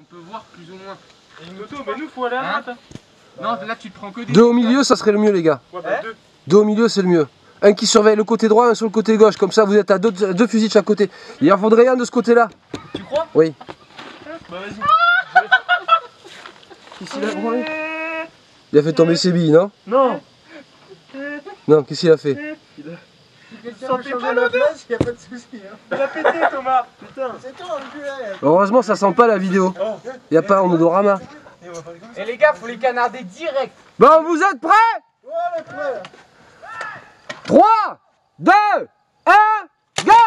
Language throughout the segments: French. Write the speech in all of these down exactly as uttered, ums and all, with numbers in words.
peut voir plus ou moins. Et une moto, mais nous faut aller à Hein droite. Non, là tu te prends que des... Deux au milieu, ça serait le mieux, les gars. Ouais, bah deux. Deux au milieu, c'est le mieux. Un qui surveille le côté droit, un sur le côté gauche. Comme ça, vous êtes à deux, deux fusils de chaque côté. Il en faudrait un de ce côté-là. Tu crois? Oui. Bah vas-y. Qu'est-ce qu'il a branlé? Il a fait tomber ses billes, non? Non. Non, qu'est-ce qu'il a fait? Ça sentait pas l'odeur. Y'a pas de soucis. Hein. Il a pété, Thomas. Putain. C'est toi, enculé. Heureusement, ça sent pas la vidéo. Il n'y a pas en odorama. Et les gars, faut les canarder direct. Bon, vous êtes prêts? Ouais, on est prêt. trois, deux, un, go!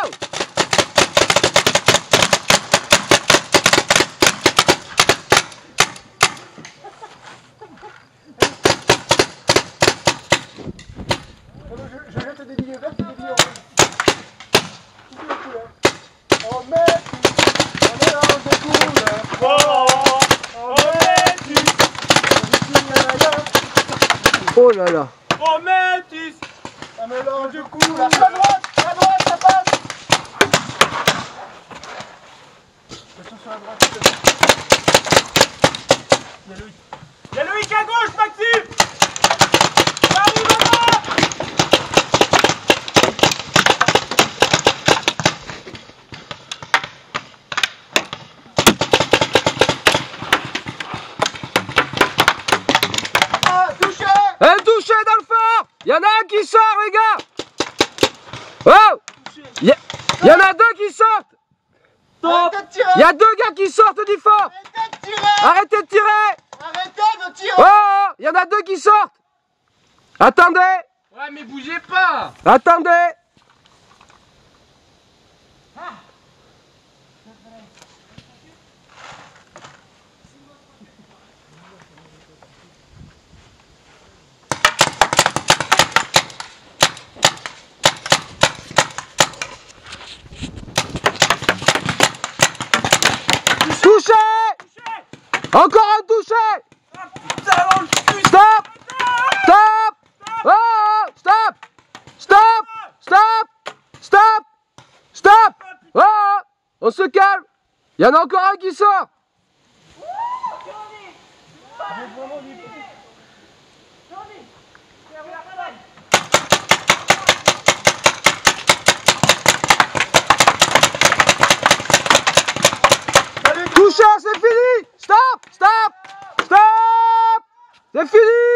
Je, je jette des billets verts et des billets rouges. Toutes les couleurs. On met un mélange de couleurs. Oh, oh, métis. Oh là là. Oh, métis. Un mélange de couleurs. À droite, à droite, ça passe. Attention sur la droite. Il y a Loïc. Il y a Loïc à gauche, Maxime. Arrive là-bas. Ah, touché. Un touché dans le fort! Il y en a un qui sort, les gars! Oh! Il y, y en a deux qui sortent! Arrêtez de tirer. Il y a deux gars qui sortent du fort! Arrêtez de tirer. Arrêtez de tirer! Arrêtez de tirer. Oh! Oh! Il y en a deux qui sortent! Attendez! Ouais, mais bougez pas. Attendez! Touché! Encore un touché! Stop! Stop! Oh! Stop! Stop! Stop! Stop! Stop! Oh! On se calme! Il y en a encore un qui sort! Touché, c'est fini! Stop! Stop! Stop! C'est fini!